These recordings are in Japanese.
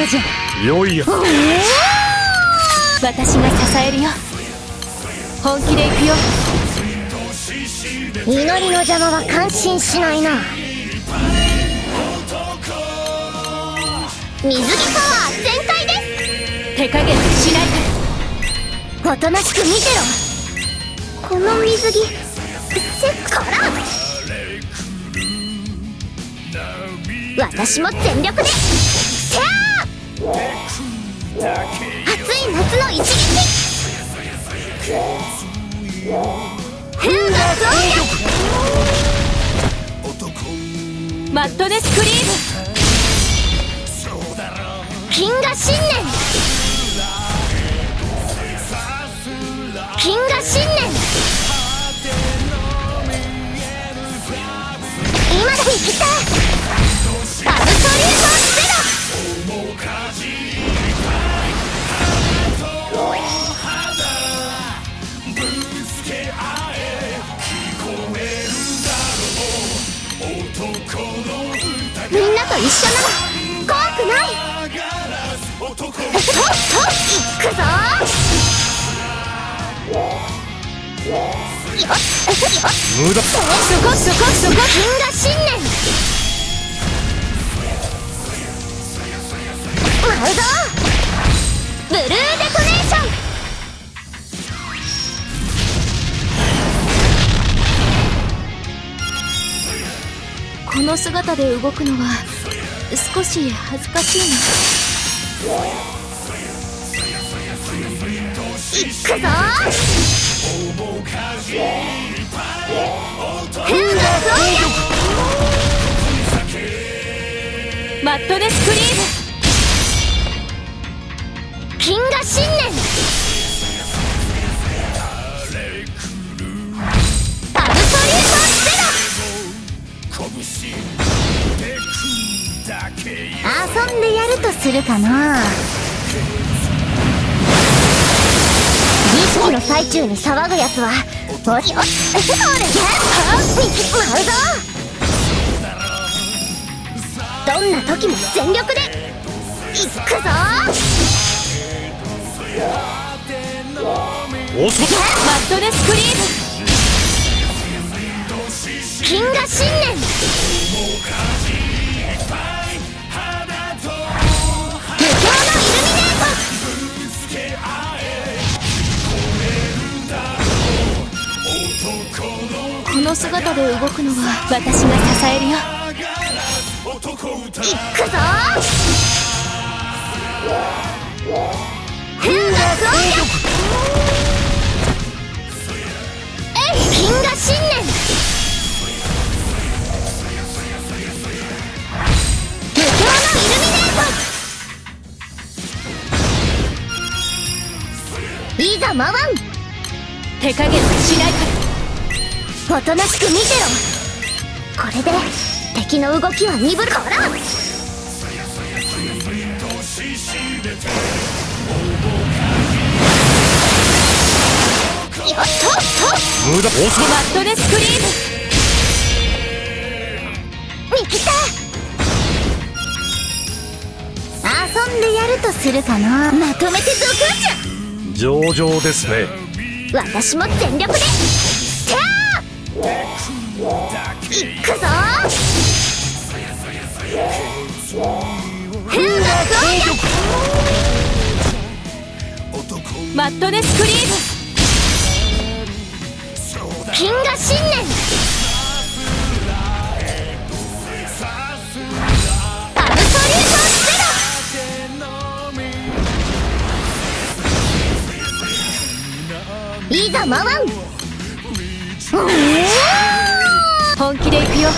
のじゃ。 よいや。 私が支えるよ。本気で行くよ。 祈りの邪魔は感心しないな。水着パワー全開です。 手加減しないおとなしく見てろ。この水着せっから私も全力で。せあ暑い夏の一撃。風が増マットネスクリーム。 金河新年。金河新年。今だ行きたい。アブソリュートゼロ。みんなと一緒なら怖くない。とっとっいくぞ。 無駄。 そこそこそこ。 金河新年。舞うぞブルーデトネーション。 この姿で動くのは少し恥ずかしいいくぞ。風が増な。マットネスクリーム。 金河新年。アブソリュートゼロ。遊んでやるとするかな。儀式の最中に騒ぐやつはおりおっそれじゃ舞うぞ。どんな時も全力でいくぞ。 おそマットネスクリーム。 金河新年。無教のイルミネート。 この姿で動くのは私が支えるよ。 いくぞ。風が増金河新年。無教のイルミネート。いざ回ん。 手加減はしないかおとなしく見てろ。これで敵の動きは鈍る。こらよっとっと無駄。おそマットネスクリーム。 見きた。遊んでやるとするかな。まとめてどくんじ上々ですね。 ゃ。私も全力で。せあいくぞ。風が増マットネスクリーム。 金河新年。アブソリュートゼロ。いざ回ん。 本気で行くよ。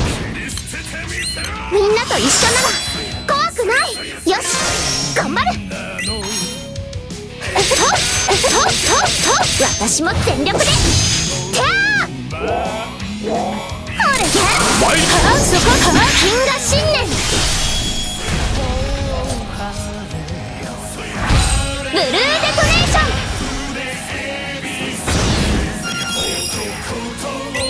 みんなと一緒なら怖くない。よし頑張る。私も全力で。てあほれじゃそこ金河新年。ブルーデトネーション。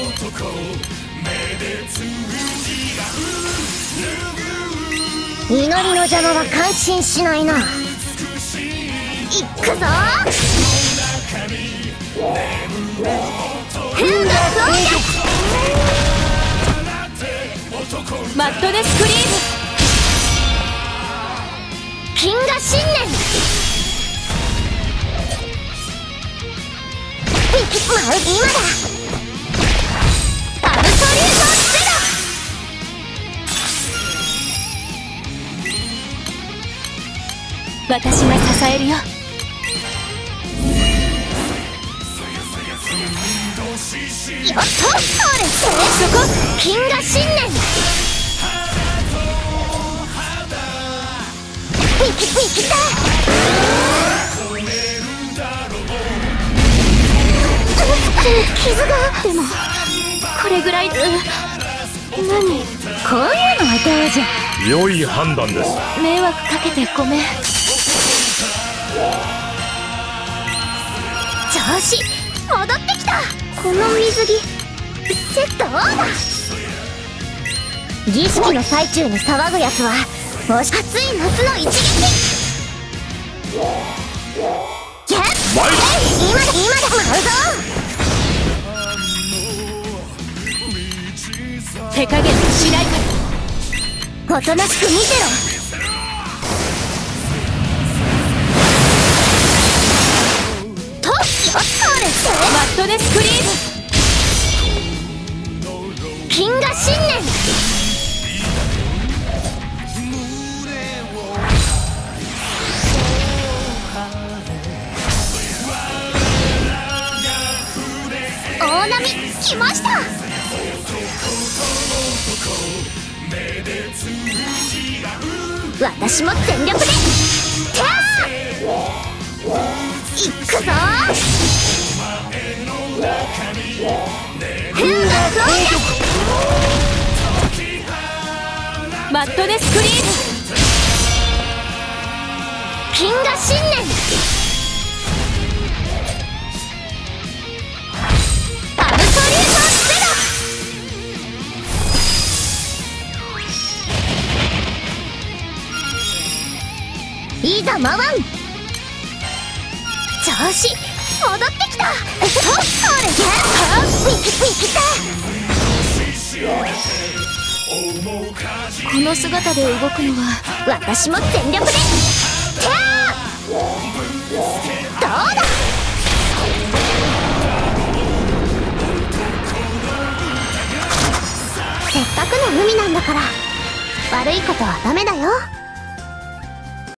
祈りのの邪魔は感心しないな。いっくぞ。 マットネスクリーム。 金河新年。今だ。アブソリュートゼロ。私が支えるよ。 よっと、そこ金河新年。いった傷が。 でもこれぐらい。何？ こういうのはどうじゃ。 良い判断です。 迷惑かけてごめん。 調子戻ってきた。この水着どうだ。儀式の最中に騒ぐやつはもし暑い夏の一撃。今だ舞うぞ。 手加減しないかおとなしく見てろ。とっよっとマットネスクリーム。 金河新年。大波来ました。私も全力でキャーいくぞ。 マットネスクリーム。 金河新年。アブソリュートゼロ。いざ回ん。調子戻ってきた。 この姿で動くのは。 私も全力でキャー。どうだ。せっかくの海なんだから悪いことはダメだよ。